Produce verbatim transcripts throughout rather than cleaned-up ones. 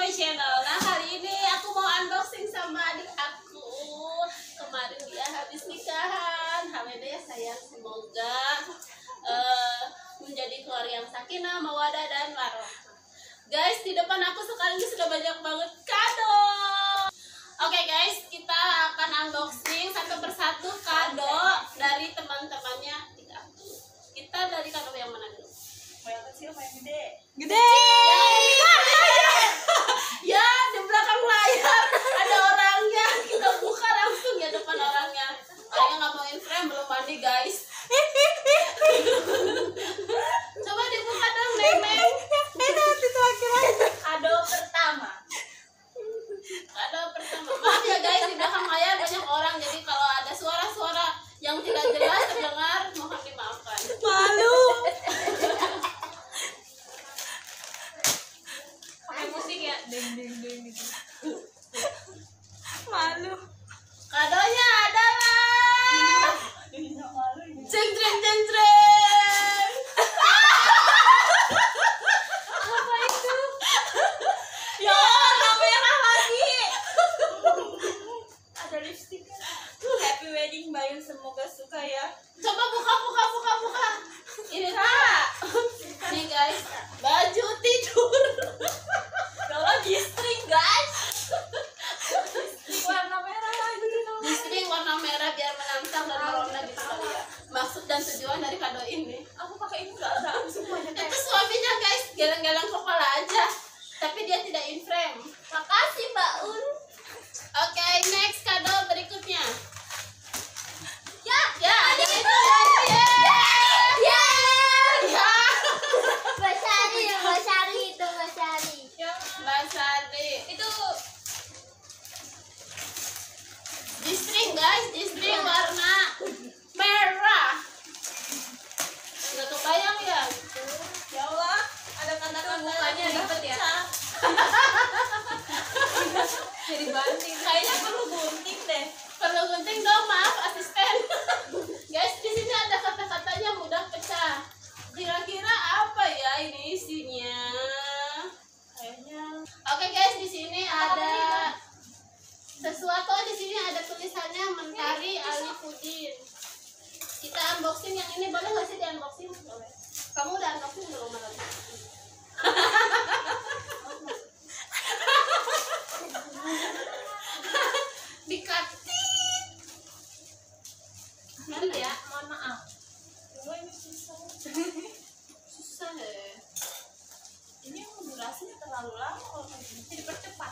my channel. Nah hari ini aku mau unboxing sama adik aku. Kemarin dia habis nikahan. H W D ya sayang, semoga uh, menjadi keluarga yang sakinah, mawadah dan warohmah. Guys, di depan aku sekarang ini sudah banyak banget kado. Oke okay guys, kita akan unboxing satu persatu kado dari teman-temannya adik aku. Kita dari kado yang mana dulu? Yang kecil, yang gede. Gede. Ya, di belakang layar ada orangnya. Kita buka langsung ya depan orangnya. Orangnya nggak mau in frame, belum mandi guys. Coba dibuka dong, Neng. Kado pertama. Kado pertama. Maaf ya guys, di belakang layar banyak orang. Jadi kalau ada suara-suara yang tidak jelas terdengar, mohon dimaafkan. Malu. Pakai musik ya, deng deng deng gitu. Malu. Kadonya adalah jeng jeng jeng jeng. Apa itu? Ya, warna merah lagi. Ada lipstiknya. Happy wedding Bayun, semoga suka ya. Coba buka buka buka buka. Ini kak. Nih guys, baju tidur. Kalau G-string guys. G-string warna merah lagi. G-string warna merah biar menantang dan merona gitu kali ya. Maksud dan tujuan dari kado ini. Aku pakai ini nggak ada semuanya. Itu suaminya guys, geleng-geleng kepala aja. Tapi dia tidak in frame. Makasih Mbak Un. Oke, okay, next kado berikutnya. Ya, Ya, ada ini itu. tuh. Ya. Ya. Ya. Mbak Sari, Mbak Sari itu Mbak Sari. Mbak Sari. Itu G-string guys, G-string warna merah. Nggak kebayang ya? ya Allah, ada kata-kata Mukanya ribet ya? Jadi banting. Kayaknya perlu gunting deh. Perlu gunting dong, maaf asisten. Guys, di sini ada kata-katanya mudah pecah. Kira-kira apa ya ini isinya? Kayaknya Oke guys, di sini ada sesuatu. Di sini ada tulisannya Mentari Alifudin. Kita unboxing yang ini, boleh nggak sih di unboxing? Boleh. Kamu udah unboxing belum malam? Dikatin. Mana ya? mohon maaf. Cuma ini susah. Susah deh. Ini yang durasinya terlalu lama kalau kayak gini. Jadi percepat.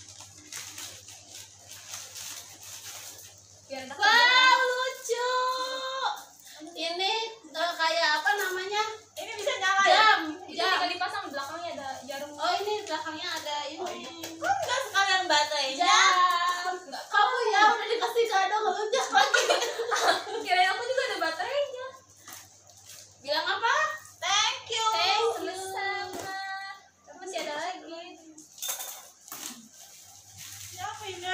Biar tak Wow, lucu. Ini uh, kayak apa namanya? ini bisa nyala ya? Jam. Itu Jam. tinggal dipasang, belakangnya ada jarum. Oh, ini belakangnya ada ini. Oh, iya. Kok enggak sekalian baterainya? Jam. Kamu ya udah dikasih kado ngelunjak lagi. Kirain aku juga ada baterainya. Bilang apa? Thank you. Thank you. Sama. Tapi masih ada lagi. Ini apa ini?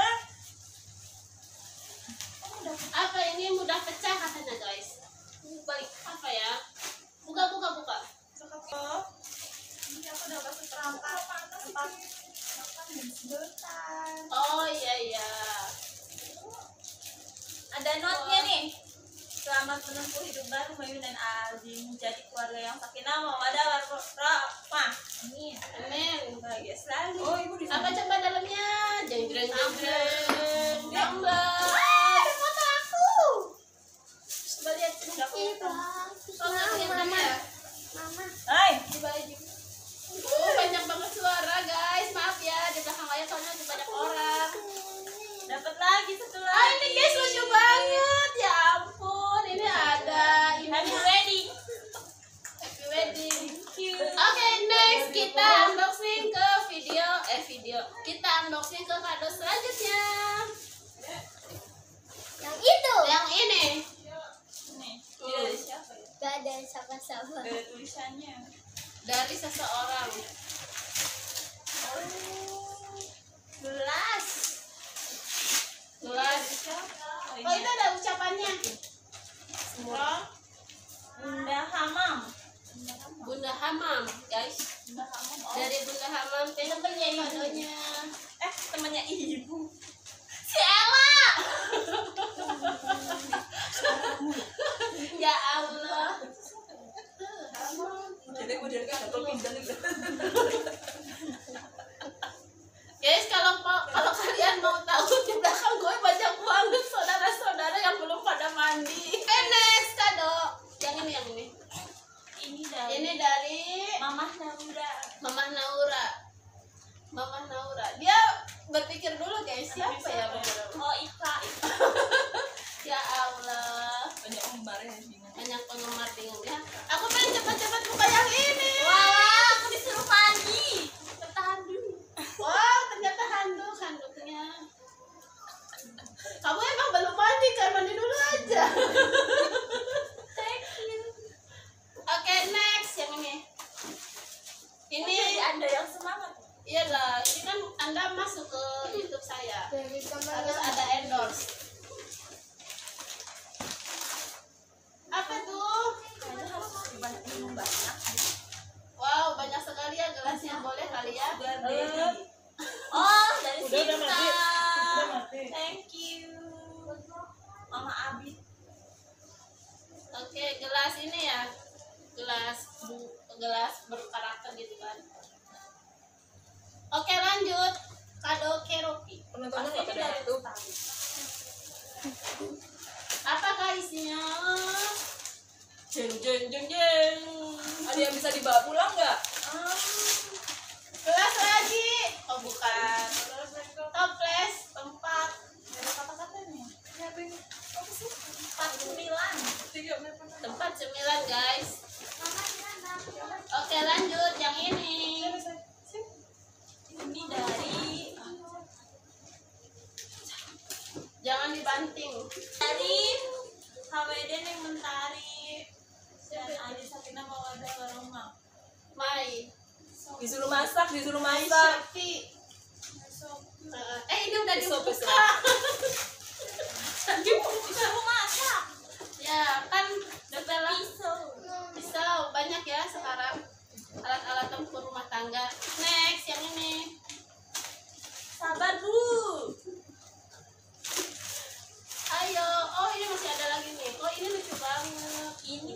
Oh, udah Apa ini mudah pecah katanya guys. balik. Apa ya? Buka buka buka. Oh, ini aku udah kasih perangkat tempat makan dan sedotan. Oh iya iya. Ada notnya nih. Selamat menempuh hidup baru Bayu dan Aldi, menjadi keluarga yang sakinah mawaddah warahmah. Amin. Amin. Bahagia selalu. Oh, ibu di Apa coba dalamnya? Jeng jeng jeng jeng. Ya. Gambar. Ada foto aku. Coba lihat Udah Iya, foto. foto yang Mama. mana? Mama. Hai. Di baju. Oh, banyak banget suara guys. Maaf ya di belakang layar soalnya ada banyak orang. Dapat lagi satu lagi. Ah ini guys lucu banget. Ya ampun, ini ada ini. Happy wedding. Happy wedding. Thank you. Oke, next kita unboxing ke video eh video. Kita unboxing ke kado selanjutnya. Yang itu. Yang ini. Nih, ini dari siapa ya? Gak ada sama-sama. Dari tulisannya. Dari seseorang. Oh, Gelas. Gelas. siapa? Oh, itu ada ucapannya. Semua. Bunda Hamam. Bunda Hamam, guys. Bunda Hamam. Oh. Dari Bunda Hamam, thank you ya kadonya. kadonya. Eh, temannya ibu. Si Ella. Ya Allah. Jadi gue dari kan pindah nih. Guys, kalau mau- kalau kalian mau tahu di belakang gue banyak banget saudara-saudara yang belum pada mandi. Eh, next kado. Yang ini, yang ini. Ini dari Ini dari Mamah Naura. Mama Naura. Mama Naura. Dia berpikir dulu guys, siapa ya? Oh, Ika. Ya Allah. Banyak penggemar ya bingung. Banyak penggemar bingung ya. Aku pengen cepat-cepat buka yang ini. Wah, aku disuruh mandi. Bertahan dulu. Wow, ternyata handuk handuknya. Kamu emang belum mandi kan? Mandi dulu aja. Thank you. Oke, next yang ini. Ini Jadi Anda yang semangat. iyalah, ini kan Anda masuk ke YouTube saya. Harus ada endorse. Apa tuh? Kayaknya harus banyak minum banyak. Wow, banyak sekali ya gelasnya. Boleh kali ya? Sugar daddy. Oh, dari Udah, udah Sinta. mati. Udah mati. Thank you. Mama Abid. Oke, gelas ini ya. Gelas bu, gelas berkarakter gitu kan. Oke, lanjut. Kado Keropi. Penontonnya Pasti nggak ini pada dari tuh. Utari. Apakah isinya? Jeng jeng jeng jeng. Ada yang bisa dibawa pulang nggak? Gelas lagi. Oh, bukan. Toples tempat. Ada kata-katanya. Empat sembilan. Tempat cemilan, guys. Oke, lanjut yang ini. Ini dari Jangan dibanting. dari H W D Neng Mentari dan Adi Sakina Mawadah Warahmah. Mai. Disuruh masak, disuruh Mai masak. Shopee. Eh, ini udah Besok, dibuka. besok. Dibuka. Disuruh masak. Ya, kan setelah Pisau. pisau banyak ya sekarang alat-alat tempur rumah tangga. Next yang ini. Sabar Bu. Ayo. Oh, ini masih ada lagi nih. Oh, ini lucu banget. Ini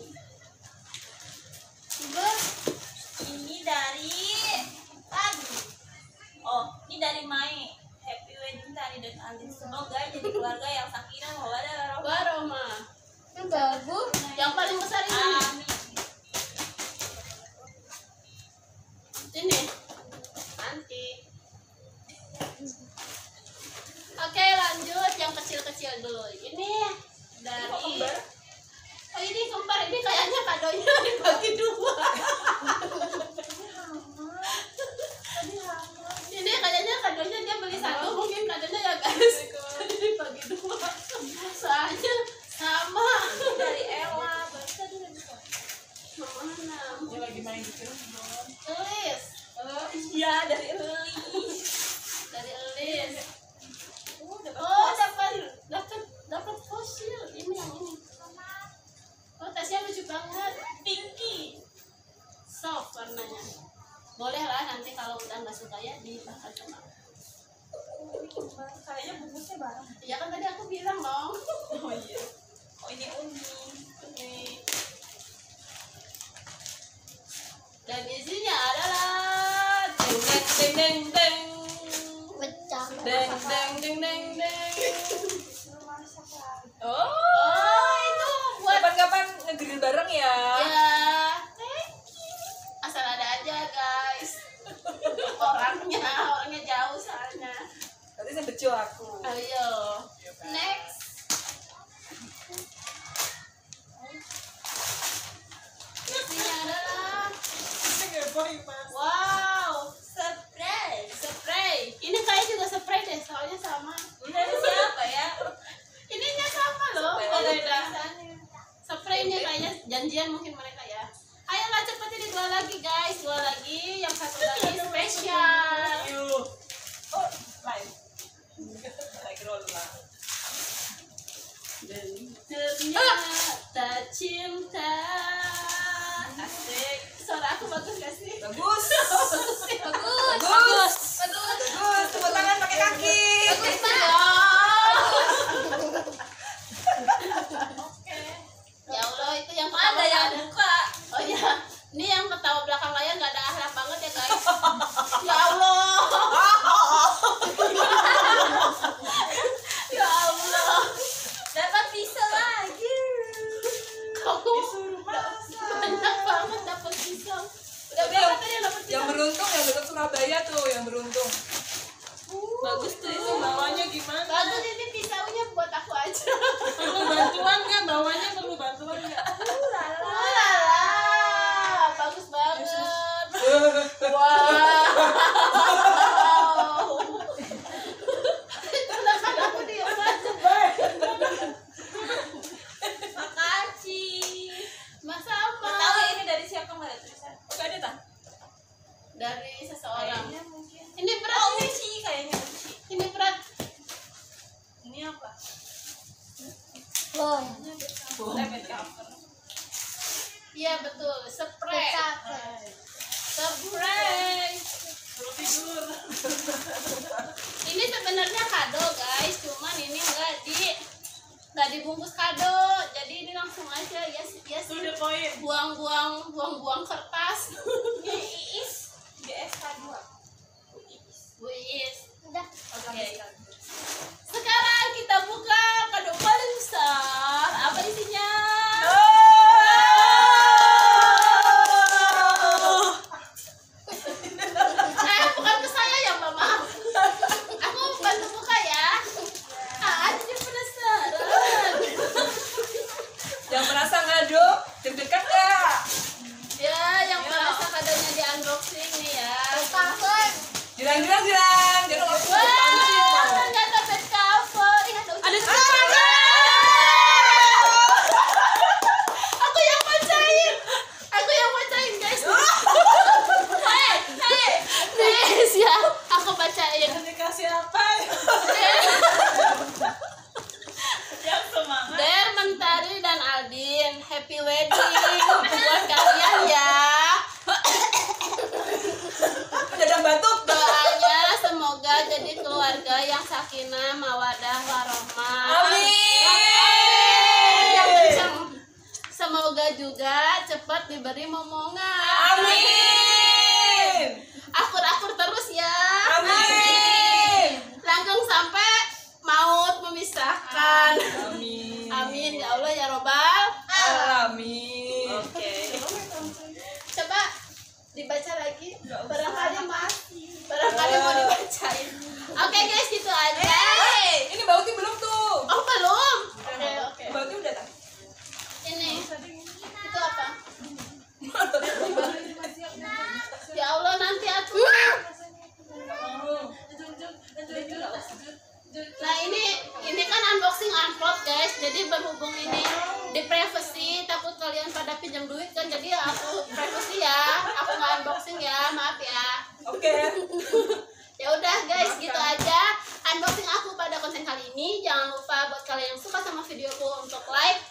Ber. ini dari Adi. Oh, ini dari Mai. Happy wedding Tari dan Alin. Semoga jadi keluarga yang sakinah mawaddah warahmah. Baroma. Yang bagus. Yang paling besar ini. nih. Amin. Ini. Nanti. Oke, lanjut yang kecil-kecil dulu. Ini dari Kembar. Oh, ini kembar. Ini kayaknya kadonya dibagi dua. Ini kayaknya kadonya dia beli satu, mungkin kadonya ya guys. Jadi dibagi dua. Soalnya sama. Dari Ella. Baru tadi udah bisa. Mana? Dia lagi main di film. Elis. Iya, dari Elis. Dari Elis. Oh, dapat Oh, dapat dapat dapat fosil. Ini yang ini. Oh, tasnya lucu banget. Pinky. Soft warnanya. Boleh lah nanti kalau udah nggak suka ya dibakar sama. Kayaknya bungkusnya bareng. Ya kan tadi aku bilang dong. Oh iya. Oh ini uni. Ini. Dan isinya adalah deng deng deng deng deng Pecah. deng deng deng deng deng. Oh, Oh, itu buat kapan-kapan ngegrill bareng ya? ya. Asal ada aja guys. Orangnya, orangnya jauh soalnya. Nanti saya bejo aku. Ayo. Next. Isinya adalah wow, Surprise. spray. Ini kayak juga spray deh, soalnya sama. Dari siapa ya? Ininya sama loh. Spray Oh, ada beda. tulisannya. Spraynya kayaknya janjian mungkin mereka ya. Ayolah cepet ini dua lagi guys, dua lagi, yang satu lagi spesial. Yuk. Oh, live. Like roll lah. Dan ternyata cinta. Asik. Suara aku bagus gak sih? Bagus. betul. Spray. Capek. Spray. Ini sebenarnya kado guys, cuman ini enggak di nggak dibungkus kado, jadi ini langsung aja ya sih ya sih buang-buang buang-buang kertas. Iis B S K dua. Bu Iis. Udah. Oke. Sekarang kita buka kado paling besar. Apa isinya? Eh, bukan ke saya ya, Mbak. Maaf. Aku bantu buka ya. Ah, jadi penasaran. Yang merasa ngado, deg-degan nggak? Ya, yang merasa kadonya di unboxing nih ya. Cover. Girang, girang, girang. Jangan lupa Wah, ternyata bed cover. Ih, ada ada ucapan. cover. Aku yang bacain. Aku yang bacain, guys. Hei, hei. Guys, ya. Aku bacain. Dikasih apa? Yang semangat. Der Mentari dan Aldin, happy wedding buat kalian ya. Dadang batuk. Doanya semoga jadi keluarga yang sakinah, mawadah, warohmah. Amin. Yang kenceng. Semoga juga cepat diberi momongan. Amin. Akur-akur terus ya. Amin. Langgeng sampai maut memisahkan. Amin. Amin ya Allah ya Robbal. Amin. Oke. Coba dibaca lagi. Barangkali mas. Barangkali mau dibacain. Oke guys, gitu aja. Hey, ini bauti belum tuh? Oh belum. Oke oke. Bauti udah tak? Ini itu apa? Ya Allah nanti aku. Nah ini ini kan unboxing amplop guys. Jadi berhubung ini di privacy, takut kalian pada pinjam duit kan. Jadi aku privacy ya. Aku nggak unboxing ya, maaf ya. Oke. Ya udah guys, gitu aja unboxing aku pada konten kali ini. Jangan lupa buat kalian yang suka sama videoku untuk like,